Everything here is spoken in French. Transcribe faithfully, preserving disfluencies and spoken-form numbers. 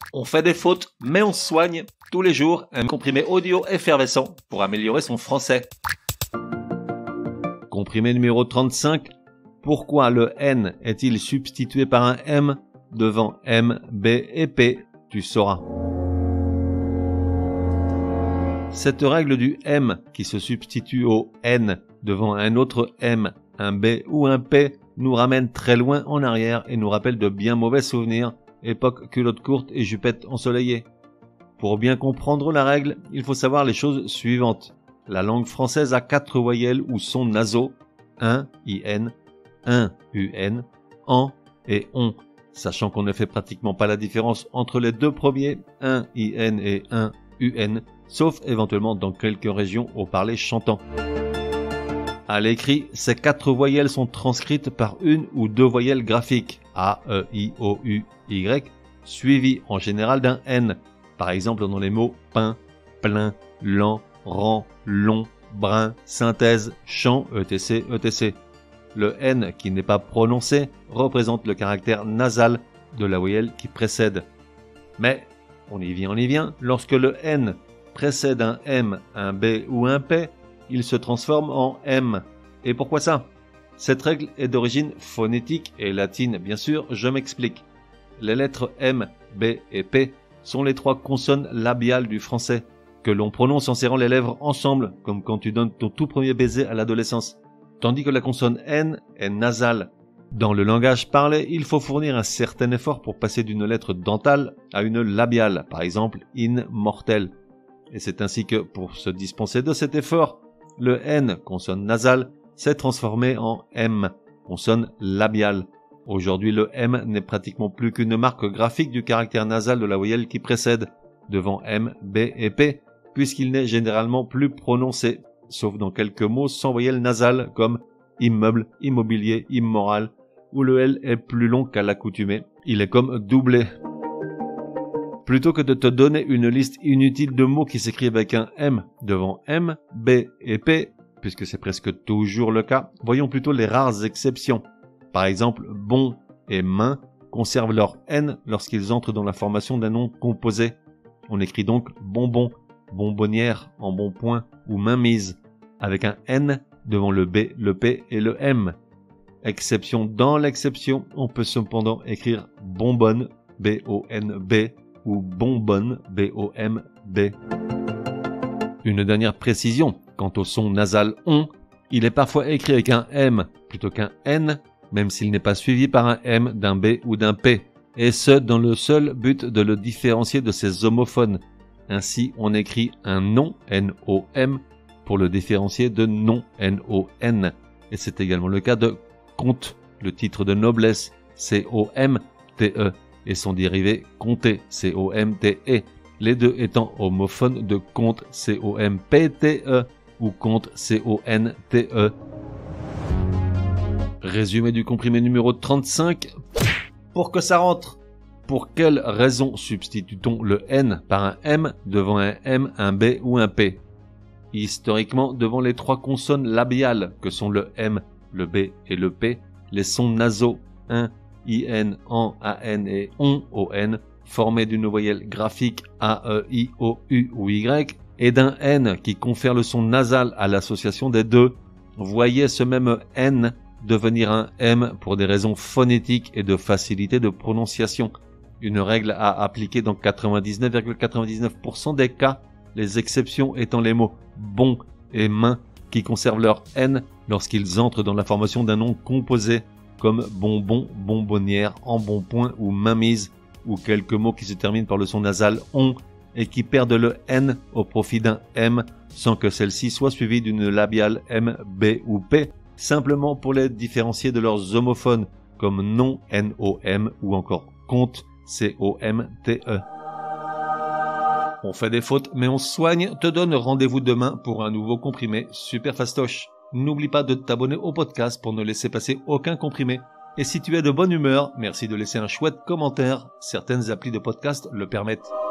On fait des fautes, mais on soigne tous les jours un comprimé audio effervescent pour améliorer son français. Comprimé numéro trente-cinq. Pourquoi le N est-il substitué par un M devant M, B et P? Tu sauras. Cette règle du M qui se substitue au N devant un autre M, un B ou un P nous ramène très loin en arrière et nous rappelle de bien mauvais souvenirs, époque culotte courte et jupette ensoleillée. Pour bien comprendre la règle, il faut savoir les choses suivantes. La langue française a quatre voyelles ou sons nasaux, un, I N, un, U N, en et on, sachant qu'on ne fait pratiquement pas la différence entre les deux premiers, un, I N et un, U N, sauf éventuellement dans quelques régions au parler chantant. À l'écrit, ces quatre voyelles sont transcrites par une ou deux voyelles graphiques, A, E, I, O, U, Y, suivies en général d'un N, par exemple dans les mots pain, plein, lent, rang, long, brin, synthèse, chant, et cetera, et cetera. Le N qui n'est pas prononcé représente le caractère nasal de la voyelle qui précède. Mais, on y vient, on y vient, lorsque le N précède un M, un B ou un P, il se transforme en M. Et pourquoi ça? Cette règle est d'origine phonétique et latine, bien sûr, je m'explique. Les lettres M, B et P sont les trois consonnes labiales du français, que l'on prononce en serrant les lèvres ensemble, comme quand tu donnes ton tout premier baiser à l'adolescence. Tandis que la consonne N est nasale. Dans le langage parlé, il faut fournir un certain effort pour passer d'une lettre dentale à une labiale, par exemple in mortel. Et c'est ainsi que, pour se dispenser de cet effort, le N, consonne nasale, s'est transformé en M, consonne labiale. Aujourd'hui, le M n'est pratiquement plus qu'une marque graphique du caractère nasal de la voyelle qui précède, devant M, B et P, puisqu'il n'est généralement plus prononcé, sauf dans quelques mots sans voyelle nasale comme immeuble, immobilier, immoral, où le L est plus long qu'à l'accoutumée. Il est comme doublé. Plutôt que de te donner une liste inutile de mots qui s'écrivent avec un M devant M, B et P, puisque c'est presque toujours le cas, voyons plutôt les rares exceptions. Par exemple, bon et main conservent leur N lorsqu'ils entrent dans la formation d'un nom composé. On écrit donc bonbon, bonbonnière, embonpoint ou mainmise, avec un N devant le B, le P et le M. Exception dans l'exception, on peut cependant écrire bonbonne, B O N B, ou bonbonne, B O M B. Une dernière précision, quant au son nasal on, il est parfois écrit avec un M plutôt qu'un N, même s'il n'est pas suivi par un M d'un B ou d'un P, et ce dans le seul but de le différencier de ses homophones. Ainsi, on écrit un nom, N O M, pour le différencier de nom, N O N. Et c'est également le cas de comte, le titre de noblesse, C O M T E, et son dérivé comté, C O M T E, les deux étant homophones de comte, C O M P T E, ou comte, C O N T E. Résumé du comprimé numéro trente-cinq. Pour que ça rentre. Pour quelle raison substitue-t-on le N par un M devant un M, un B ou un P? Historiquement, devant les trois consonnes labiales que sont le M, le B et le P, les sons nasaux un, I N, en, A N et on, O N, formés d'une voyelle graphique A, E, I, O, U ou Y, et d'un N qui confère le son nasal à l'association des deux. Voyez ce même N devenir un M pour des raisons phonétiques et de facilité de prononciation. Une règle à appliquer dans quatre-vingt-dix-neuf virgule quatre-vingt-dix-neuf pour cent des cas, les exceptions étant les mots bon et main qui conservent leur N lorsqu'ils entrent dans la formation d'un nom composé, comme bonbon, bonbonnière, embonpoint ou mainmise, ou quelques mots qui se terminent par le son nasal on et qui perdent le N au profit d'un M sans que celle-ci soit suivie d'une labiale M, B ou P, simplement pour les différencier de leurs homophones, comme nom, N O M, ou encore compte, C O M T E. On fait des fautes, mais on soigne, te donne rendez-vous demain pour un nouveau comprimé super fastoche. N'oublie pas de t'abonner au podcast pour ne laisser passer aucun comprimé. Et si tu es de bonne humeur, merci de laisser un chouette commentaire, certaines applis de podcast le permettent.